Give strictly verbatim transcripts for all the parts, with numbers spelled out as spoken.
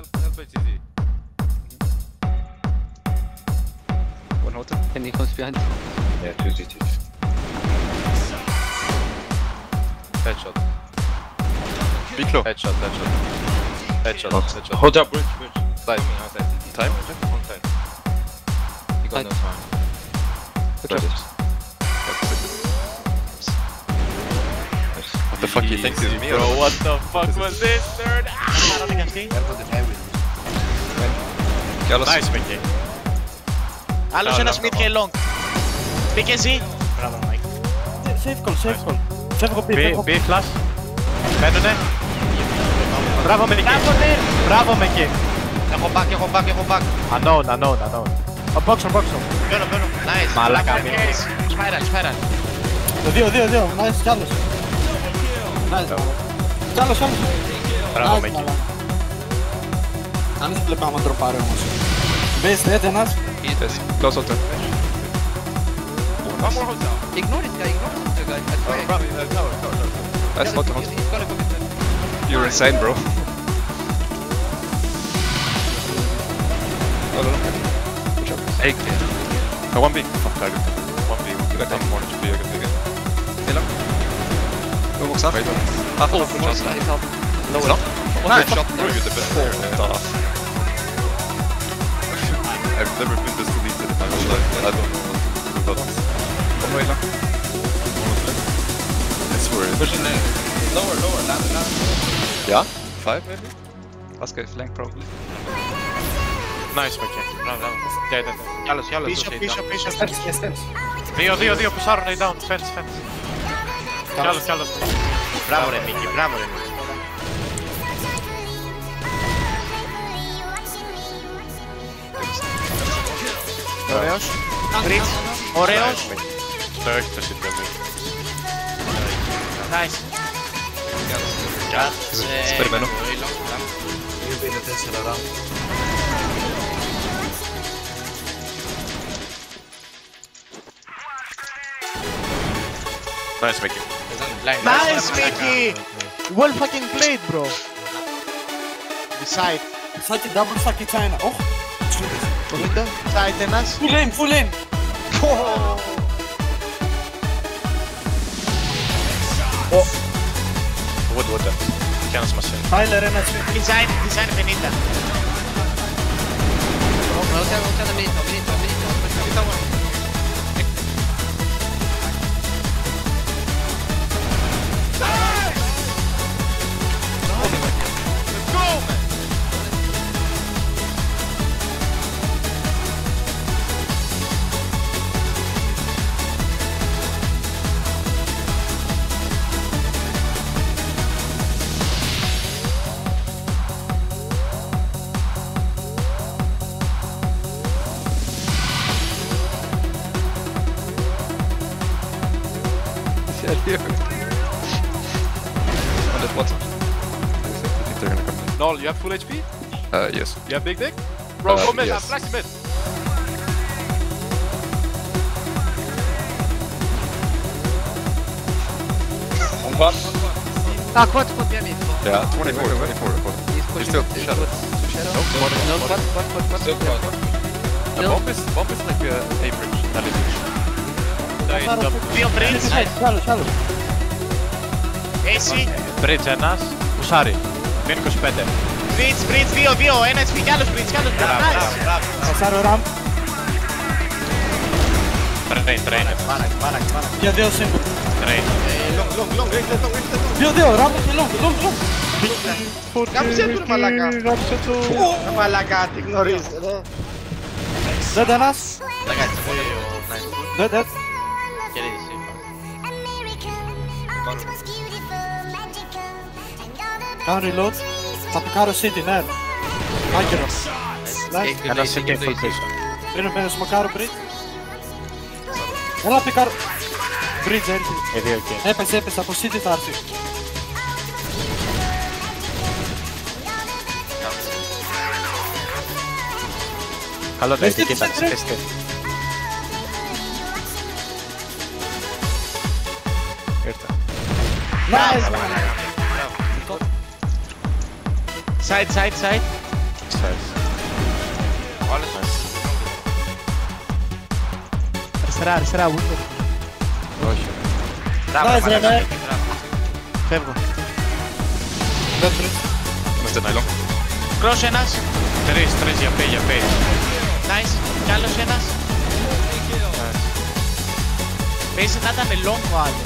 help, help H T Z. One hotel. And he comes behind. Yeah, two G T. Headshot. Be close. Headshot, headshot. Headshot, headshot. Hold up, bridge, bridge. Side, outside. Time? One side. He got Side. no time. Good job. What the fuck he thinks is me? Bro, what the fuck was this, third? Nice, Mickey. Άλλος ένας mid και long. Μπήκε εσύ. Μπράβο, Mike. Safe call, safe call. Φεύγω πι, φεύγω B, πι. B flash. Μπαίνουνε. Μπράβο, Mickey. Μπράβο, Mickey. Έχω back, έχω back, έχω back. Unknown, unknown, unknown. Ο boxer, boxer. Παίρνω, παίρνω. Nice. Μαλάκα, Spiral, Mickey. Spiral, spiral. Το δύο, δύο, δύο. Nice, κι άλλος. Nice. Κι άλλος, κι άλλος. Μπράβο, Nice, Mickey. μαλάκα. Αν είσαι βλέπω άμα ντροπάρει όμως. Base dead ένας. Yes, close hotel. One more hotel. Ignore this guy, ignore this guy. I swear. Probably uh, tower, tower, tower. Nice hotel. He's- he's gotta go with them. You're insane, bro. No, no, no. Good job. Hey, no, one B. Fuck, I got one B. I got one H P, I can take it. Hey, look. Go box half. Half, Oh, half, good half. shot. He's help. Lower. Stop. Nice Shot, shot. bro, you're the best player. What the f- I've never been this deleted in my whole life. I don't know what to do. One way, look. I swear. Pushing in. Lower, lower, land, land. Yeah? Five, maybe? Last guy flank, probably. Nice, Mickey. Μπράβο, μπράβο. Dead, dead, dead. Κι άλλος, κι άλλος. Πίσω, δώσε, πίσω, down. πίσω. Steps, και steps. Δύο, δύο, δύο. Πουσάρουν, lay down. Fence, fence. Κι άλλος, κι άλλος. Μπράβο ρε Μίκη, μπράβο ρε Μίκη. Ωραίος. Bridge. Ωραίος. Το έχει το σύντομο. Nice. Σε περιμένω. Nice, Mickey. Nice, Mickey. Well fucking played, bro. Decide. Σάκι double, σάκι China. Όχ. Side ένας. Full aim, full aim. Wood, wood. Κι ένας μας είναι. Tyler ένας. Design, design πενήντα. Όχι, όχι, ένα μήνυμα, μήνυμα, μήνυμα. Yeah, here. On that water. I think they're gonna come in. Null, you have full H P? Uh, yes. You have big dick? Bro, Uh, go mid, yes. I'm flash mid. On one. Ah, quad, quad, behind me. Yeah, twenty-four, twenty-four. He's pushing still up, he's shadow. towards shadow. No, quad, No, quad. quad, quad, quad, Still quad. quad. Still. Uh, bomb is, bomb is like a A bridge, not a bridge. Δύο bridge. Κι άλλος, κι άλλος. Εσύ. Bridge ένας. Πουσάρι. Μείον είκοσι πέντε. Bridge, bridge, δύο, δύο. Ένα H P κι άλλος bridge, κι άλλος bridge. Nice. Πασάρω ramp. Train, train. Για δύο single. Train. Long, long, long, long, long, long. Δύο, δύο, ramp και long, long, long. Κάψε του ρε μαλάκα. Ω, Μαλάκα, τι γνωρίζεις. dead ένας. Μαλάκα, έτσι, πολύ nice. Dead, dead. Κερδίσεις. Κάνω reload. Θα πικάρω city, ναι. Άκυρο. Nice. Ένα C K full πίσω. Πίνω, πίνω, σμοκάρω bridge. Έλα πικάρω. Bridge έρθει. Ε, δύο εκεί. Έπεσε, έπεσε, από city θα έρθει. Καλό το έχει, Είστε, κοίταξε. είστε. Είστε. Ήρθα. Nice. Side, side, side. Backside. Όλες. Αριστερά, αριστερά, Woodward. Όχι. Μπράβο, Nice, μαλάκα. ρε, ναι. Φεύγω. Dead bridge. Είμαστε nylon. Cross ένας. Τρεις, τρεις για πέ, για πέ. Nice. Κι άλλος ένας. Παίζει να ήταν long ο άλλος.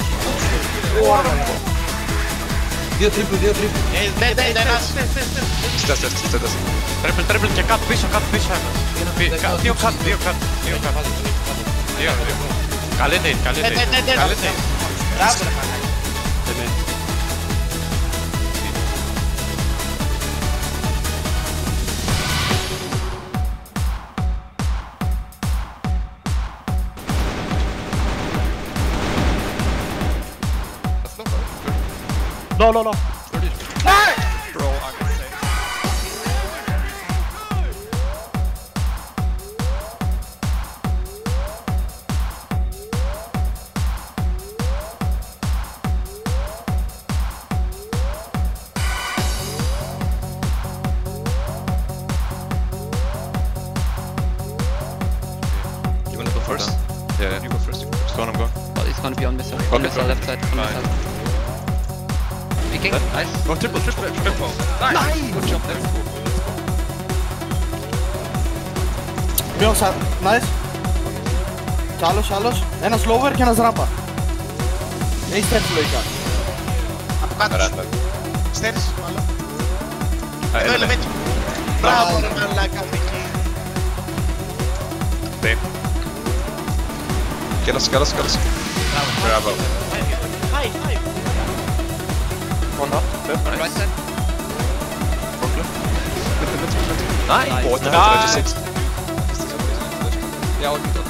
Δύο triple, δύο triple. Dead, dead, ένας. Στες, στες, στες, στες. Τρίπλ, τρίπλ και κάτω πίσω, κάτω πίσω ένας. Πι- κα- Δύο κάτω, δύο κάτω, δύο κάτω. Δύο, δύο. Καλή nade, καλή Dead, dead, nade. dead, Καλή dead. nade. Μπράβο ρε μαλάκα. Low, low, low. Bro, I'm insane. You wanna go first? Yeah, yeah, you go first, you go first. Go on, I'm going. Oh, he's gonna be on missile. Okay, On missile, bro. left side. On Fine. missile. Peeking. Nice. Go triple, triple, triple. Nice! Good job there. Μειώσα. Nice. Κι άλλος, άλλος. Ένας lower και ένας ράμπα. Έχει στρέψει λογικά. Από κάτω. Ράντα. Στέρις, μάλλον. Α, Εδώ έλα, ναι. elevator. Μπράβο ρε μαλάκα. Μπε. Κέλας, κέλας, κέλας. Μπράβο. Hi, hi. One up. Left, Right side. Nice! Åh, det var trettiosex. Ja, och titta.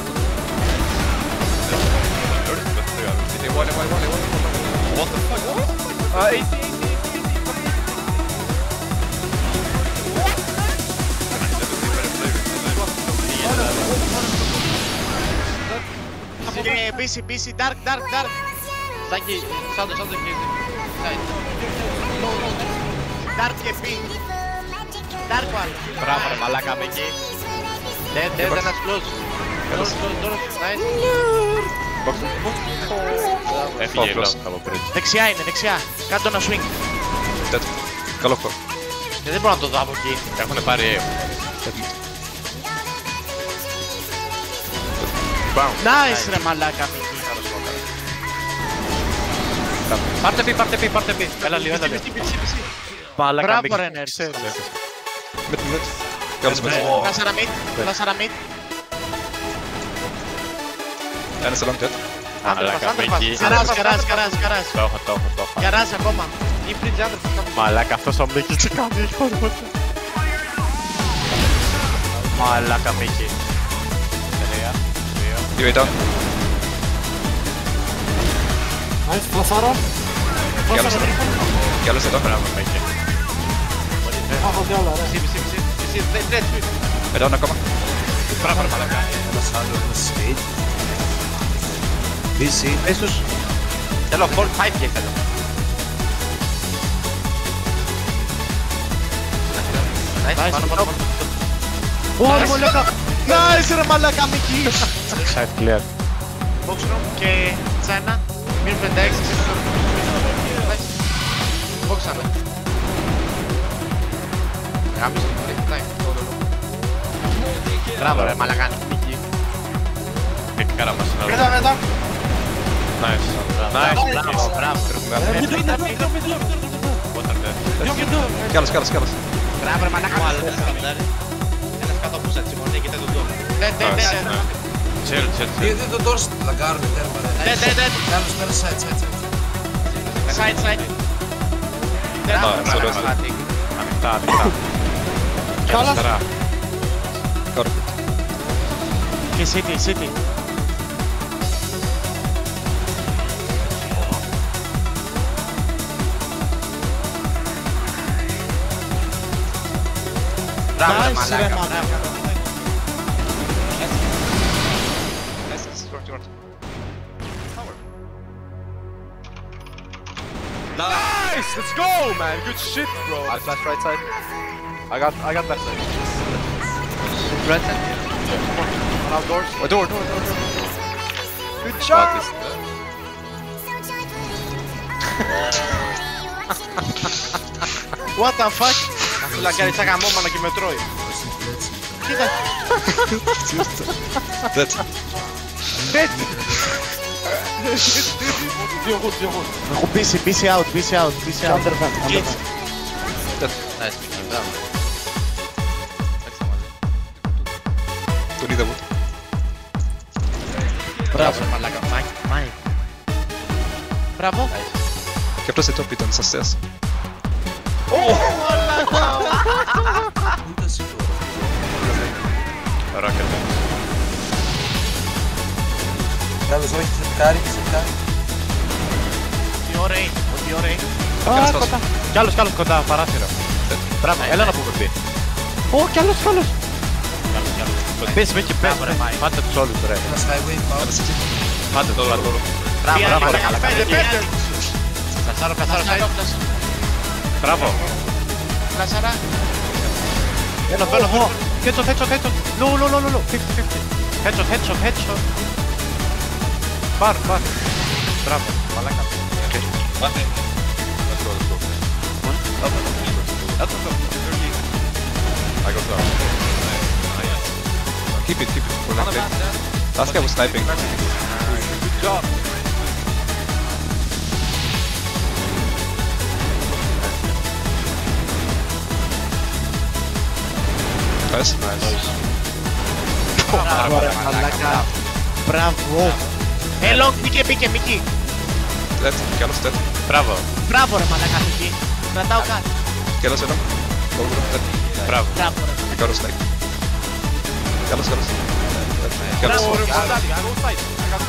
Det var det, var det, var det, var det. What the fuck? Ah, eighty, eighty, Και μπίση, μπίση, dark, dark, dark. Σάκη, σάντο, σάντο και side. Dark και B. Dark ο άλλος. Μπράβο ρε μαλάκα, με εκεί. Dead, dead, ένας close. Close, close, close. Nice. Έφυγε η Focus. long από πριν. Δεξιά είναι, δεξιά. Κάτω ένα swing. Dead. Καλό χώρο. Και δεν μπορώ να το δω από εκεί. Έχουνε πάρει A. Nice ρε μαλάκα. Πάρτε πι, πάρτε πι, πάρτε πι. Έλα λίγο, έλα λίγο. Μαλάκα, Μπράβο Μίκη. ρε Νέρς. Mid, mid. Καλώς mid. Λάσαρα mid, λάσαρα mid. Ένας long dead. Μαλάκα, Μίκη. Καράς, καράς, καράς, καράς. Το έχω, το έχω, το έχω. Καράς ακόμα. Ή bridge under θα Μαλάκα, αυτός ο Μίκης τι κάνει, έχει πάρει πότε. Μαλάκα, Μίκη. Τρία, δύο. You down. Nice, φλασάρω. Καλώς Φλασάρω. Καλώς εδώ. Μπράβο, Μίκη. Έχω κι άλλα, ρε. Εσύ, εσύ, εσύ, εσύ, δεν τρέτσι. Εδώ ακόμα. Μπράβο, ρε μαλάκα. Πες τους. Θέλω four five και θέλω. Nice, πάνω, πάνω, πάνω. Ω, ρε μαλάκα. Nice ρε μαλάκα Μίκη. Side clear. Box room και τσένα. Μείνουν πενήντα έξι. Boxαμε. Γάμισε, take time. Μπράβο ρε μαλακάνη. Και κάρα μας είναι Μετά, μετά. Nice. Μπράβο, Nice. μπράβο, μπράβο. Ρε, μid, mid, mid, mid, mid, mid. Water dead. Δύο και δύο. Καλώς, καλώς, καλώς. Μπράβο ρε μαλακά. Ένας κάτω από σάτσι, μόνο και δεν τον δω. Dead, dead, Nice. dead. Chill, chill, chill. Δεν το τώρα λαγκάρουμε τέρμα ρε. Dead, dead, dead. Κάλος πέρα side, side, side. Side, side. Μπράβο ρε Nice, μαλακά. ωραίος. Ανοιχτά, ανοιχτά. Και Καλώς. αριστερά. Got it. Και city, city. Μπράβο ρε Nice, ρε μαλακά. μαλάκα. Nice, nice. Short, short. Nice! Let's go, man! Good shit, bro! I flash right side. I got, I got left side. Right side. Outdoors. Oh, door, door, door, door. Good shot. What the fuck? Αυτό λαγκάρει σαν γαμόμανα και με τρώει. Κοίτα. Dead. Dead. Δύο γουτ, δύο γουτ. Έχω πίσει, πίσει out, πίσει out, πίσει out. Glitch. Nice, μπράβο. Τον είδα wood. Μπράβο, μαλάκα. Μάικ, Μάικ. Μπράβο. Και αυτός το top ήταν στα stairs. Ούτε σίγουρο. Rocket. Καλώς, όχι, ξεπικάρει, ξεπικάρει. Τι ωραίοι, τι ωραίοι. Ένας τόσο. Κι άλλος, κι άλλος κοντά, παράθυρο. Μπράβο, έλα να πούμε πει. Ω, κι άλλος, κι άλλος. Πες με και πες με. Πάτε τους όλους ρε. Ένας highway, πάω. Πάτε το λαό. Μπράβο, μπράβο, ρε. Πέντε, πέντε. Πλασάρω, πλασάρω, side. Μπράβο. Πλασάρα. Μπαίνω, μπαίνω, μπαίνω. Headshot, headshot, headshot. Low, low, low, low. fifty fifty. Headshot, headshot, headshot. Πάρ, πάρ. Μπράβο, μαλάκα. One day. Let's go, let's go. One? Up, up, up. Up, up, up. thirty. I go down. Nice. Keep it, keep it. We're not dead. Last guy was sniping. Good job. Nice. Μπράβο, ρε μαλάκα. Μπράβο. Ε, long, μπήκε, μπήκε, μπήκε. Dead. Κι άλλος dead. Μπράβο. Μπράβο, ρε μαλάκα, μπήκε. Κρατάω κάτι. Κι άλλος έναν. Over, dead. Μπράβο. Μπράβο, ρε. Και άλλος snipe. Κι άλλος, κι άλλος. Dead. Κι άλλος. Oh, Daddy, I don't fight. I got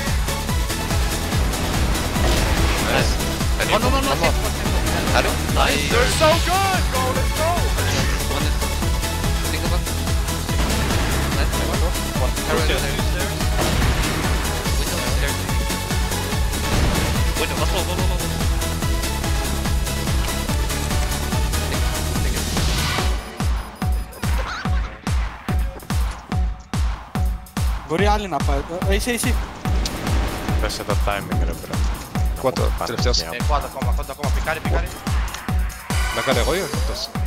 Nice. Oh, no, no, no, no. Nice. They're so good! Go, let's go! One is single box. Nice. One. Arrow Two there. stairs. Window there. Window, let's go, go, go, go. Μπορεί άλλη να πάει. Ε, Είσαι, είσαι. Πέσε το timing, ρε μπρο. Quattro. Τελευταίος. Ε, quad ακόμα, quad ακόμα. Πικάρι, πικάρι. Να κάνω εγώ ή όχι αυτός.